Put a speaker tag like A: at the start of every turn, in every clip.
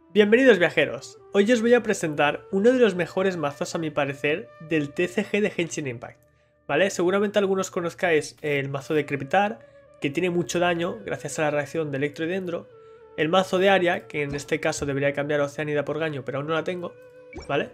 A: Bienvenidos viajeros, hoy os voy a presentar uno de los mejores mazos a mi parecer del TCG de Genshin Impact, ¿vale? Seguramente algunos conozcáis el mazo de Crepitar, que tiene mucho daño gracias a la reacción de Electro y Dendro, el mazo de Aria, que en este caso debería cambiar a Oceanida por Gaño, pero aún no la tengo, ¿vale?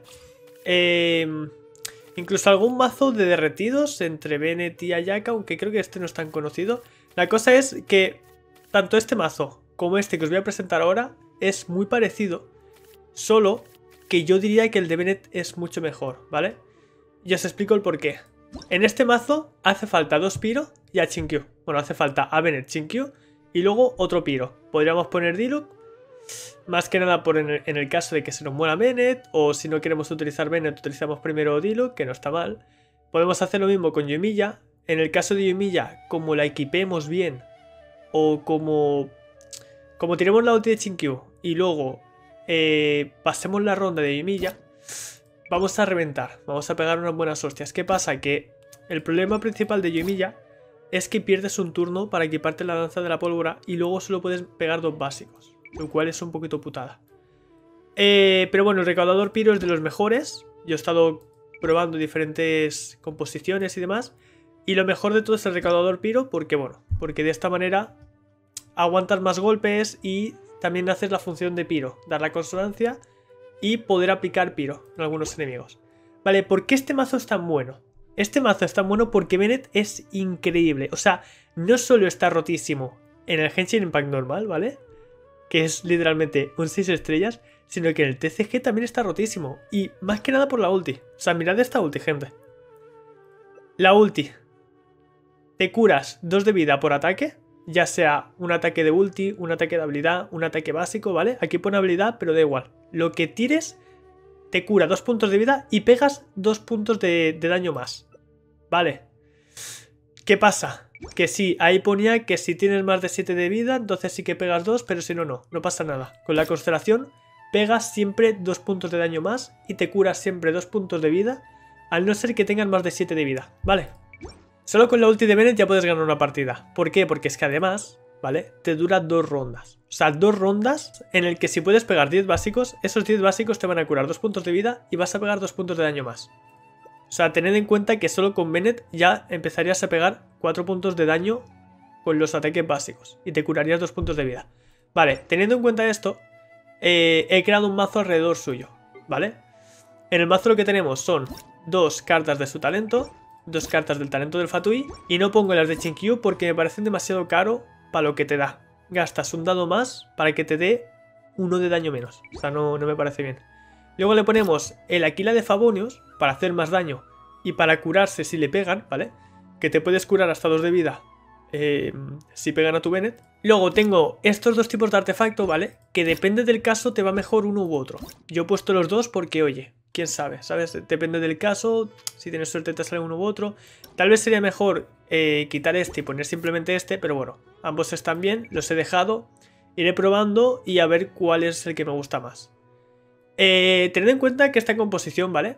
A: Incluso algún mazo de derretidos entre Bennett y Ayaka, aunque creo que este no es tan conocido. La cosa es que tanto este mazo como este que os voy a presentar ahora es muy parecido, solo que yo diría que el de Bennett es mucho mejor, ¿vale? Y os explico el porqué. En este mazo hace falta 2 Piro y a Chinkyu. Bueno, hace falta a Bennett, Chinkyu y luego otro Piro. Podríamos poner Diluc, más que nada en el caso de que se nos muera Bennett, o si no queremos utilizar Bennett, utilizamos primero Diluc, que no está mal. Podemos hacer lo mismo con Yoimiya. En el caso de Yoimiya, como la equipemos bien, o como tiremos la ulti de Chinkyu y luego pasemos la ronda de Yoimiya, vamos a reventar, vamos a pegar unas buenas hostias. ¿Qué pasa? Que el problema principal de Yoimiya es que pierdes un turno para equiparte la danza de la pólvora y luego solo puedes pegar 2 básicos, lo cual es un poquito putada. Pero bueno, el recaudador Piro es de los mejores. Yo he estado probando diferentes composiciones y demás, y lo mejor de todo es el recaudador Piro porque, bueno, porque de esta manera aguantas más golpes y también haces la función de Piro, dar la consonancia y poder aplicar Piro en algunos enemigos. Vale, ¿por qué este mazo es tan bueno? Este mazo es tan bueno porque Bennett es increíble. O sea, no solo está rotísimo en el Genshin Impact normal, ¿vale? Que es literalmente un 6 estrellas, sino que en el TCG también está rotísimo. Y más que nada por la ulti. O sea, mirad esta ulti, gente. La ulti. Te curas 2 de vida por ataque, ya sea un ataque de ulti, un ataque de habilidad, un ataque básico, ¿vale? Aquí pone habilidad, pero da igual. Lo que tires te cura 2 puntos de vida y pegas 2 puntos de daño más, ¿vale? ¿Qué pasa? Que sí, ahí ponía que si tienes más de 7 de vida, entonces sí que pegas 2, pero si no, no pasa nada. Con la constelación pegas siempre 2 puntos de daño más y te curas siempre 2 puntos de vida, al no ser que tengas más de 7 de vida, ¿vale? Solo con la ulti de Bennett ya puedes ganar una partida. ¿Por qué? Porque es que además, ¿vale? Te dura 2 rondas. O sea, 2 rondas en el que si puedes pegar 10 básicos, esos 10 básicos te van a curar 2 puntos de vida y vas a pegar 2 puntos de daño más. O sea, tened en cuenta que solo con Bennett ya empezarías a pegar 4 puntos de daño con los ataques básicos y te curarías 2 puntos de vida. Vale, teniendo en cuenta esto, he creado un mazo alrededor suyo, ¿vale? En el mazo lo que tenemos son 2 cartas de su talento, 2 cartas del talento del Fatui, y no pongo las de Chinkyu porque me parecen demasiado caro para lo que te da. Gastas un dado más para que te dé 1 de daño menos. O sea, no me parece bien. Luego le ponemos el Aquila de Favonius para hacer más daño y para curarse si le pegan, ¿vale? Que te puedes curar hasta 2 de vida si pegan a tu Bennett. Luego tengo estos 2 tipos de artefacto, ¿vale? Que depende del caso te va mejor uno u otro. Yo he puesto los 2 porque, oye, quién sabe, ¿sabes? Depende del caso, si tienes suerte te sale uno u otro. Tal vez sería mejor quitar este y poner simplemente este, pero bueno, ambos están bien, los he dejado. Iré probando y a ver cuál es el que me gusta más. Tened en cuenta que esta composición, ¿vale?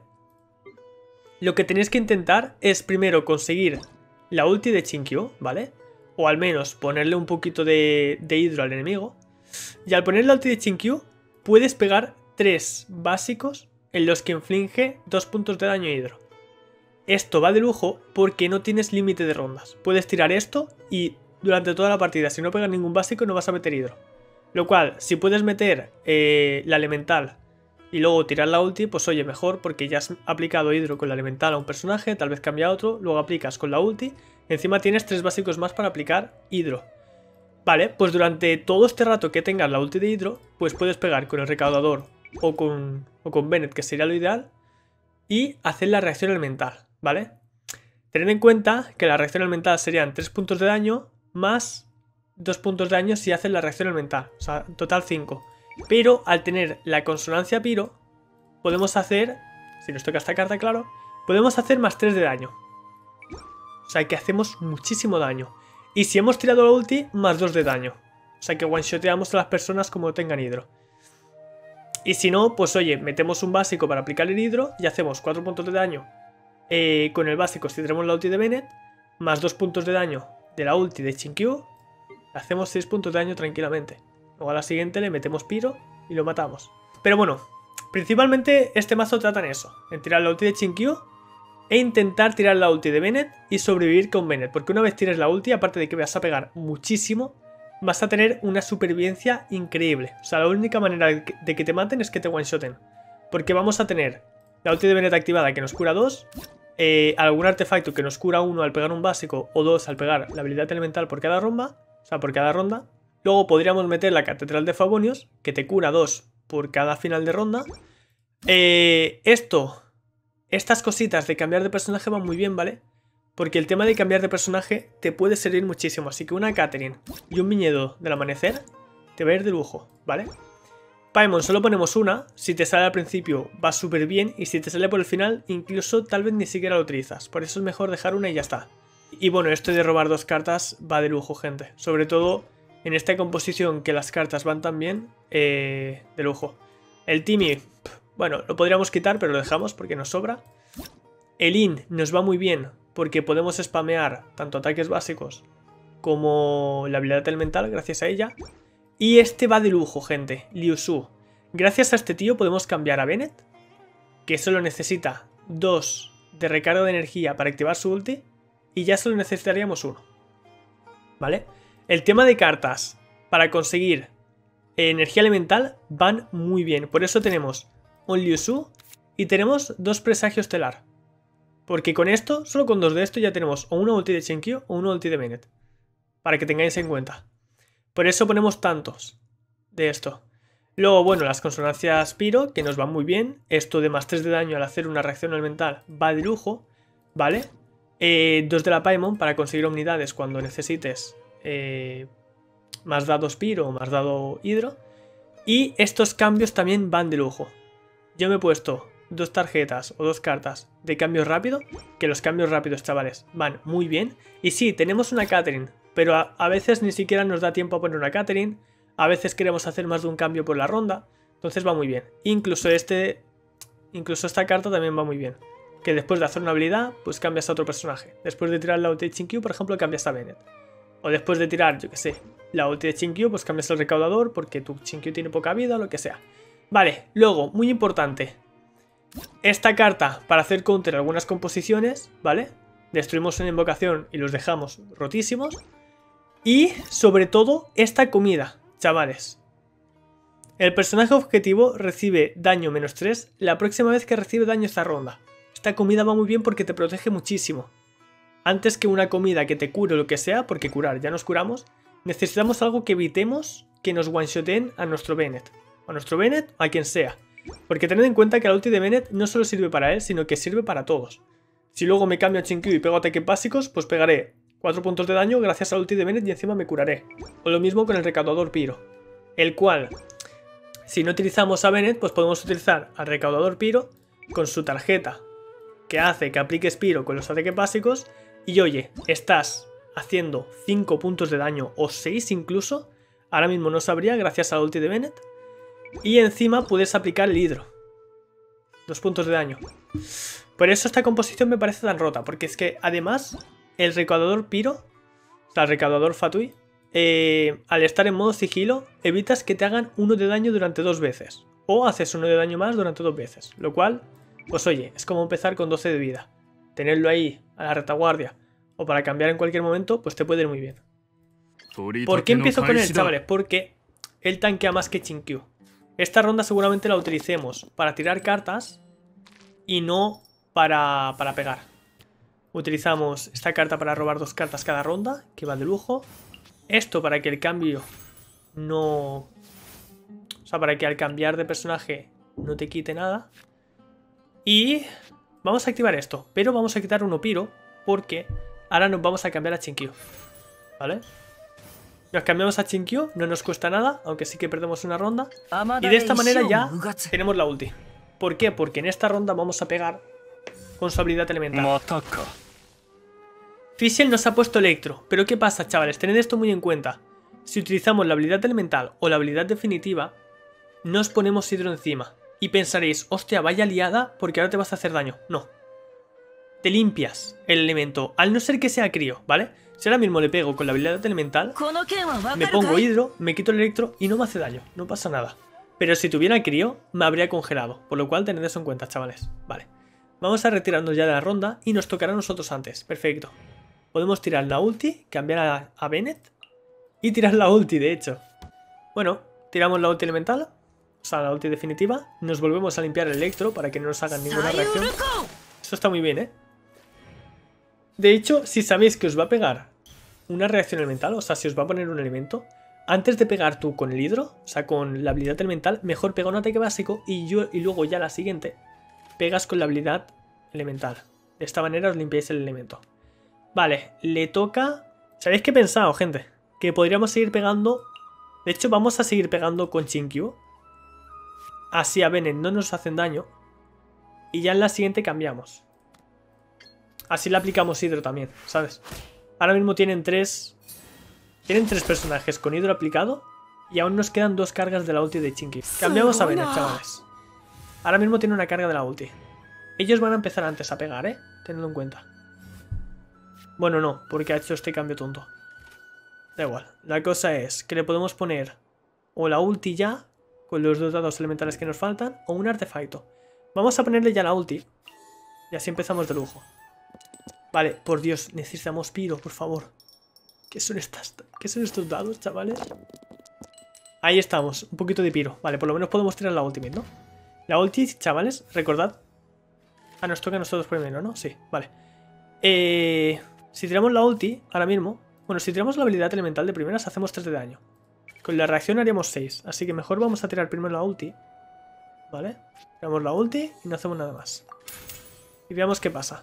A: Lo que tenéis que intentar es primero conseguir la ulti de Chinkyu, ¿vale? O al menos ponerle un poquito de hidro al enemigo. Y al poner la ulti de Chinkyu puedes pegar 3 básicos en los que inflige 2 puntos de daño hidro. Esto va de lujo porque no tienes límite de rondas. Puedes tirar esto y durante toda la partida, si no pegas ningún básico, no vas a meter hidro. Lo cual, si puedes meter la elemental y luego tirar la ulti, pues oye, mejor, porque ya has aplicado hidro con la elemental a un personaje, tal vez cambia a otro, luego aplicas con la ulti, encima tienes 3 básicos más para aplicar hidro. Vale, pues durante todo este rato que tengas la ulti de hidro, pues puedes pegar con el recaudador o con Bennett, que sería lo ideal, y hacer la reacción elemental, ¿vale? Tened en cuenta que la reacción elemental serían 3 puntos de daño más 2 puntos de daño si haces la reacción elemental, o sea, en total 5. Pero al tener la consonancia Piro, podemos hacer, si nos toca esta carta, claro, podemos hacer más 3 de daño. O sea que hacemos muchísimo daño. Y si hemos tirado la ulti, más 2 de daño. O sea que one-shoteamos a las personas como tengan hidro. Y si no, pues oye, metemos un básico para aplicar el hidro y hacemos 4 puntos de daño con el básico si tenemos la ulti de Bennett, más 2 puntos de daño de la ulti de Chinkyu, hacemos 6 puntos de daño tranquilamente. Luego a la siguiente le metemos Piro y lo matamos. Pero bueno, principalmente este mazo trata en eso, en tirar la ulti de Chinkyu e intentar tirar la ulti de Bennett y sobrevivir con Bennett. Porque una vez tires la ulti, aparte de que vas a pegar muchísimo, vas a tener una supervivencia increíble. O sea, la única manera de que te maten es que te one-shoten. Porque vamos a tener la ulti de Bennett activada que nos cura 2, algún artefacto que nos cura 1 al pegar un básico o 2 al pegar la habilidad elemental por cada ronda. O sea, por cada ronda. Luego podríamos meter la Catedral de Favonius, que te cura 2 por cada final de ronda. Estas cositas de cambiar de personaje van muy bien, ¿vale? Porque el tema de cambiar de personaje te puede servir muchísimo. Así que una Catherine y un Viñedo del Amanecer te va a ir de lujo, ¿vale? Paimon solo ponemos una. Si te sale al principio va súper bien. Y si te sale por el final, incluso tal vez ni siquiera lo utilizas. Por eso es mejor dejar una y ya está. Y bueno, esto de robar 2 cartas va de lujo, gente. Sobre todo en esta composición que las cartas van tan bien, de lujo. El Timmy, bueno, lo podríamos quitar, pero lo dejamos porque nos sobra. El In nos va muy bien porque podemos spamear tanto ataques básicos como la habilidad elemental gracias a ella. Y este va de lujo, gente, Liu Su. Gracias a este tío podemos cambiar a Bennett, que solo necesita 2 de recarga de energía para activar su ulti, y ya solo necesitaríamos 1. ¿Vale? El tema de cartas para conseguir energía elemental van muy bien. Por eso tenemos un Liu Su y tenemos 2 Presagio Estelar. Porque con esto, solo con 2 de esto ya tenemos o una ulti de Chinkyu o una ulti de Bennett. Para que tengáis en cuenta. Por eso ponemos tantos de esto. Luego, bueno, las consonancias Pyro, que nos van muy bien. Esto de más 3 de daño al hacer una reacción elemental va de lujo, ¿vale? 2 de la Paimon para conseguir omnidades cuando necesites más dados Pyro o más dado Hidro. Y estos cambios también van de lujo. Yo me he puesto 2 tarjetas o 2 cartas de cambio rápido, que los cambios rápidos, chavales, van muy bien. Y sí, tenemos una Catherine, pero a veces ni siquiera nos da tiempo a poner una Catherine. A veces queremos hacer más de un cambio por la ronda. Entonces va muy bien. Incluso esta carta también va muy bien. Que después de hacer una habilidad, pues cambias a otro personaje. Después de tirar la ulti de Chinkyu, por ejemplo, cambias a Bennett. O después de tirar, yo que sé, la ulti de Chinkyu, pues cambias al recaudador porque tu Chinkyu tiene poca vida o lo que sea. Vale, luego, muy importante. Esta carta para hacer counter algunas composiciones, ¿vale? Destruimos una invocación y los dejamos rotísimos. Y, sobre todo, esta comida, chavales. El personaje objetivo recibe daño menos 3 la próxima vez que recibe daño esta ronda. Esta comida va muy bien porque te protege muchísimo. Antes que una comida que te cure o lo que sea, porque curar ya nos curamos, necesitamos algo que evitemos que nos one-shoten a nuestro Bennett. A nuestro Bennett, a quien sea. Porque tened en cuenta que la ulti de Bennett no solo sirve para él, sino que sirve para todos. Si luego me cambio a Chinkyu y pego ataques básicos, pues pegaré 4 puntos de daño gracias a la ulti de Bennett y encima me curaré. O lo mismo con el recaudador Pyro. El cual, si no utilizamos a Bennett, pues podemos utilizar al recaudador Pyro con su tarjeta que hace que apliques Pyro con los ataques básicos. Y oye, estás haciendo 5 puntos de daño o 6 incluso. Ahora mismo no sabría gracias a la ulti de Bennett. Y encima puedes aplicar el hidro. 2 puntos de daño. Por eso esta composición me parece tan rota. Porque es que además el recaudador Pyro, o sea el recaudador Fatui, al estar en modo sigilo evitas que te hagan 1 de daño durante 2 veces. O haces 1 de daño más durante 2 veces. Lo cual, pues oye, es como empezar con 12 de vida. Tenerlo ahí a la retaguardia o para cambiar en cualquier momento, pues te puede ir muy bien. ¿Por qué empiezo con él, chavales? Porque él tanquea más que Chinkyu. Esta ronda seguramente la utilicemos para tirar cartas y no para pegar. Utilizamos esta carta para robar 2 cartas cada ronda, que va de lujo. Esto para que el cambio no... O sea, para que al cambiar de personaje no te quite nada. Y vamos a activar esto, pero vamos a quitar uno Pyro porque ahora nos vamos a cambiar a Chinkyu. ¿Vale? Nos cambiamos a Chinkyu, no nos cuesta nada, aunque sí que perdemos una ronda. Y de esta manera ya tenemos la ulti. ¿Por qué? Porque en esta ronda vamos a pegar con su habilidad elemental. Fischl nos ha puesto Electro, pero ¿qué pasa, chavales? Tened esto muy en cuenta. Si utilizamos la habilidad elemental o la habilidad definitiva, nos ponemos hidro encima. Y pensaréis, hostia, vaya liada porque ahora te vas a hacer daño. No. Te limpias el elemento, al no ser que sea crío, ¿vale? Si ahora mismo le pego con la habilidad elemental, me pongo hidro, me quito el electro y no me hace daño, no pasa nada. Pero si tuviera crío, me habría congelado. Por lo cual, tened eso en cuenta, chavales. Vale. Vamos a retirarnos ya de la ronda y nos tocará a nosotros antes. Perfecto. Podemos tirar la ulti, cambiar a Bennett y tirar la ulti, de hecho. Bueno, tiramos la ulti elemental, o sea, la ulti definitiva. Nos volvemos a limpiar el electro para que no nos hagan ninguna reacción. Esto está muy bien, ¿eh? De hecho, si sabéis que os va a pegar una reacción elemental, o sea, si os va a poner un elemento, antes de pegar tú con el hidro, o sea, con la habilidad elemental, mejor pega un ataque básico y luego ya la siguiente pegas con la habilidad elemental. De esta manera os limpiáis el elemento. Vale, le toca... ¿Sabéis qué he pensado, gente? Que podríamos seguir pegando... De hecho, vamos a seguir pegando con Chinkyu. Así a Bennett no nos hacen daño. Y ya en la siguiente cambiamos. Así le aplicamos hidro también, ¿sabes? Ahora mismo tienen tres personajes con hidro aplicado. Y aún nos quedan 2 cargas de la ulti de Chinkyu. Cambiamos a Bennett, chavales. Ahora mismo tiene una carga de la ulti. Ellos van a empezar antes a pegar, ¿eh? Tenedlo en cuenta. Bueno, no, porque ha hecho este cambio tonto. Da igual. La cosa es que le podemos poner o la ulti ya, con los 2 dados elementales que nos faltan, o un artefacto. Vamos a ponerle ya la ulti. Y así empezamos de lujo. Vale, por Dios, necesitamos piro, por favor. ¿Qué son estos dados, chavales? Ahí estamos, un poquito de piro. Vale, por lo menos podemos tirar la ultimate, ¿no? La ulti, chavales, recordad. Ah, nos toca a nosotros primero, ¿no? Sí, vale. Si tiramos la ulti, ahora mismo... Bueno, si tiramos la habilidad elemental de primeras, hacemos 3 de daño. Con la reacción haríamos 6. Así que mejor vamos a tirar primero la ulti. ¿Vale? Tiramos la ulti y no hacemos nada más. Y veamos qué pasa.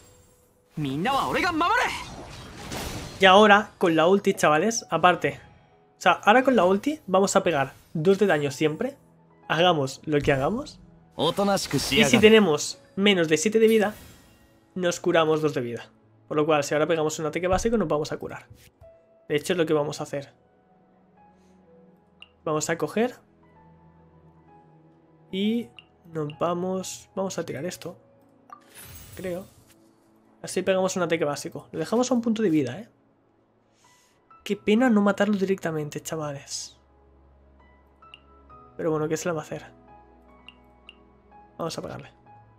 A: Y ahora, con la ulti, chavales, aparte... O sea, ahora con la ulti vamos a pegar 2 de daño siempre. Hagamos lo que hagamos. Y si tenemos menos de 7 de vida, nos curamos 2 de vida. Por lo cual, si ahora pegamos un ataque básico, nos vamos a curar. De hecho, es lo que vamos a hacer. Vamos a coger. Y nos vamos... Vamos a tirar esto. Creo. Así pegamos un ataque básico. Lo dejamos a un punto de vida, ¿eh? Qué pena no matarlo directamente, chavales. Pero bueno, ¿qué se le va a hacer? Vamos a pegarle.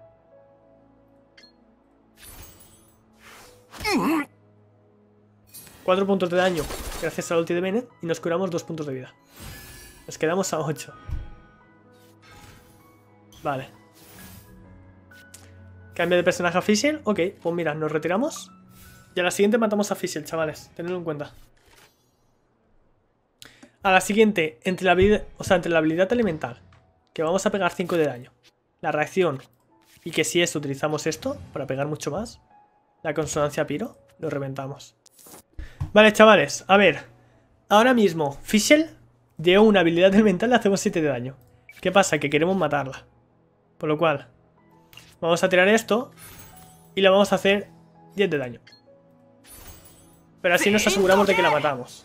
A: Cuatro puntos de daño gracias al ulti de Bennett y nos curamos 2 puntos de vida. Nos quedamos a 8. Vale. Cambio de personaje a Fischl. Ok, pues mira, nos retiramos. Y a la siguiente matamos a Fischl, chavales. Tenedlo en cuenta. A la siguiente, entre la habilidad elemental, que vamos a pegar 5 de daño, la reacción, y que si eso utilizamos esto para pegar mucho más, la consonancia piro, lo reventamos. Vale, chavales, a ver. Ahora mismo, Fischl, de una habilidad elemental le hacemos 7 de daño. ¿Qué pasa? Que queremos matarla. Por lo cual, vamos a tirar esto y le vamos a hacer 10 de daño. Pero así nos aseguramos de que la matamos.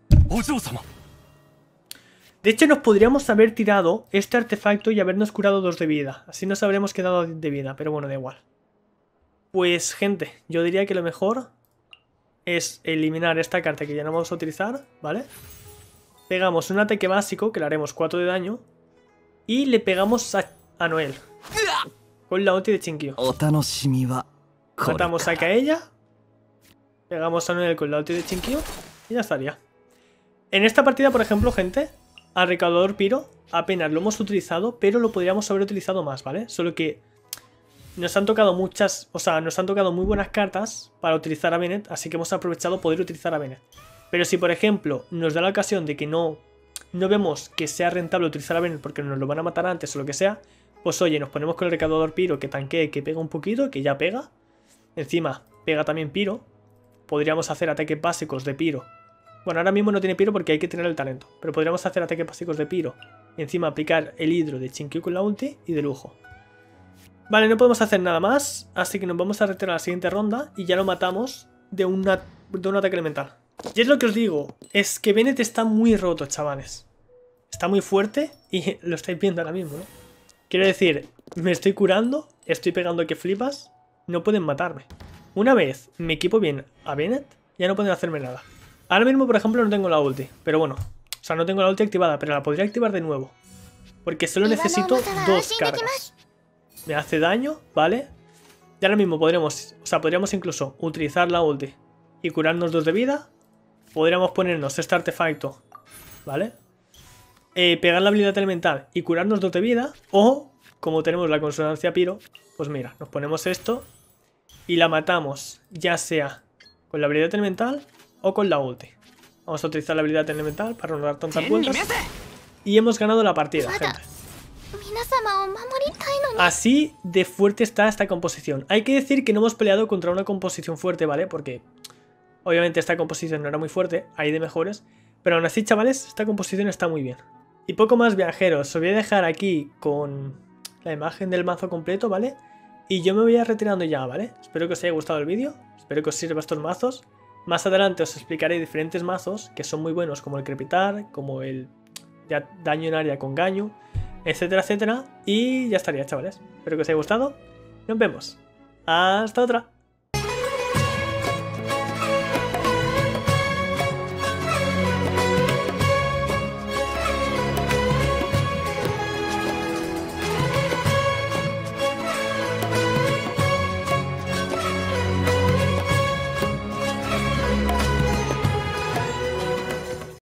A: De hecho, nos podríamos haber tirado este artefacto y habernos curado 2 de vida. Así nos habremos quedado 10 de vida, pero bueno, da igual. Pues, gente, yo diría que lo mejor es eliminar esta carta que ya no vamos a utilizar, ¿vale? Pegamos un ataque básico, que le haremos 4 de daño, y le pegamos a Noel con la ulti de Chinkyu. Matamos a Kaeya, pegamos a Noel con la ulti de Chinkyu y ya estaría. En esta partida, por ejemplo, gente, al recaudador piro apenas lo hemos utilizado, pero lo podríamos haber utilizado más, ¿vale? Solo que nos han tocado muchas, o sea, nos han tocado muy buenas cartas para utilizar a Bennett, así que hemos aprovechado poder utilizar a Bennett. Pero si, por ejemplo, nos da la ocasión de que no vemos que sea rentable utilizar a Bennett porque nos lo van a matar antes o lo que sea, pues oye, nos ponemos con el recaudador piro que tanquee, que pega un poquito, que ya pega. Encima, pega también piro. Podríamos hacer ataques básicos de piro. Bueno, ahora mismo no tiene piro porque hay que tener el talento, pero podríamos hacer ataques básicos de piro y encima aplicar el hidro de Chinkyu con la ulti y de lujo. Vale, no podemos hacer nada más, así que nos vamos a retirar a la siguiente ronda y ya lo matamos de un ataque elemental. Y es lo que os digo, es que Bennett está muy roto, chavales. Está muy fuerte y lo estáis viendo ahora mismo, ¿no? Quiero decir, me estoy curando, estoy pegando que flipas, no pueden matarme. Una vez me equipo bien a Bennett, ya no pueden hacerme nada. Ahora mismo, por ejemplo, no tengo la ulti, pero bueno, o sea, no tengo la ulti activada, pero la podría activar de nuevo. Porque solo necesito 2 cargas. Me hace daño, ¿vale? Y ahora mismo podríamos incluso utilizar la ulti y curarnos 2 de vida. Podríamos ponernos este artefacto, ¿vale? Pegar la habilidad elemental y curarnos 2 de vida. O, como tenemos la consonancia piro, pues mira, nos ponemos esto y la matamos, ya sea con la habilidad elemental o con la ulti. Vamos a utilizar la habilidad elemental para no dar tantas vueltas. Y hemos ganado la partida, gente. Así de fuerte está esta composición. Hay que decir que no hemos peleado contra una composición fuerte, ¿vale? Porque obviamente esta composición no era muy fuerte, hay de mejores. Pero aún así, chavales, esta composición está muy bien. Y poco más, viajeros. Os voy a dejar aquí con la imagen del mazo completo, ¿vale? Y yo me voy a ir retirando ya, ¿vale? Espero que os haya gustado el vídeo. Espero que os sirva estos mazos. Más adelante os explicaré diferentes mazos que son muy buenos, como el crepitar, como el daño en área con gaño, etcétera, etcétera. Y ya estaría, chavales. Espero que os haya gustado. Nos vemos. Hasta otra.